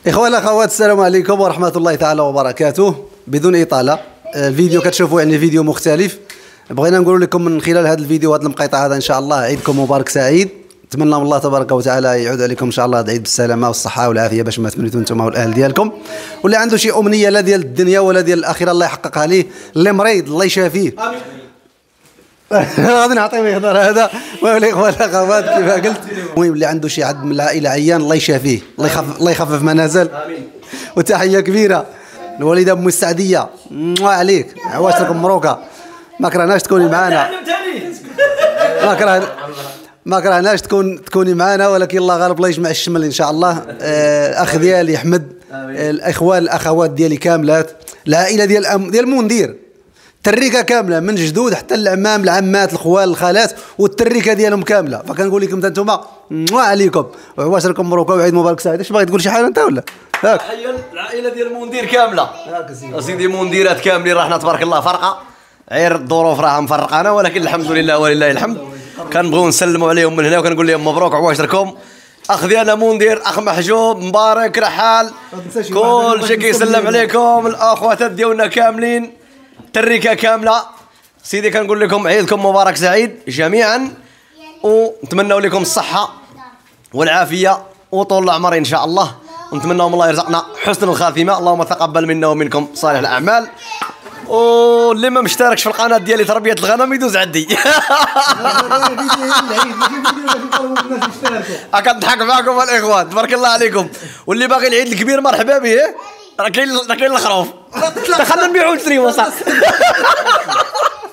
إخوان الأخوات، السلام عليكم ورحمة الله تعالى وبركاته. بدون إطالة، الفيديو كتشوفوا يعني فيديو مختلف. بغينا نقول لكم من خلال هذا الفيديو، هذا المقطع هذا إن شاء الله عيدكم مبارك سعيد. نتمنى من الله تبارك وتعالى يعود عليكم إن شاء الله العيد بالسلامة والصحة والعافية، باش ما تمنيتوا نتوما والأهل ديالكم. واللي عنده شي أمنية لا ديال الدنيا ولا ديال الآخرة الله يحققها ليه. اللي مريض الله يشافيه. غادي نعطيه يهضر هذا. المهم الاخوان الاخوات كيف قلت، المهم اللي عنده شي عبد من العائله عيان الله يشافيه، الله يخفف ما نزل. وتحيه كبيره الوالده ام السعديه عليك، عواشركم مبروكه. ما كرهناش تكوني معنا، ما كرهناش تكوني معنا، ولكن الله غالب الله يجمع الشمل ان شاء الله. الاخ ديالي احمد، الاخوان الاخوات ديالي كاملات، العائله ديال مندير، التريكه كامله من جدود حتى العمام العمات الخوال الخالات، والتريكه ديالهم كامله. فكنقول لكم انتم عليكم وعواشركم مبروكه وعيد مبارك سعيد. اش باغي تقول شي حاجه انت ولا؟ هاك تحيه العائله ديال مندير كامله، سيدي منديرات كاملين. راحنا تبارك الله فرقه، غير الظروف راها مفرقانا، ولكن الحمد لله ولله الحمد. كنبغيو نسلموا عليهم من هنا وكنقول لهم مبروك عواشركم. اخ ديالنا مندير، اخ محجوب مبارك رحال، كل شيء كيسلم عليكم. الاخوات ديالنا كاملين، التركه كامله. سيدي كنقول لكم عيدكم مبارك سعيد جميعا، ونتمنوا لكم الصحه والعافيه وطول العمر ان شاء الله، ونتمنى من الله يرزقنا حسن الخاتمه. اللهم تقبل منا ومنكم صالح الاعمال. واللي ما مشتركش في القناه ديالي تربيه الغنم يدوز عندي. كنضحك معكم الاخوان، تبارك الله عليكم. واللي باغي العيد الكبير مرحبا به، راه كاين الخروف. دخلنا نبيعو ونشريو صح.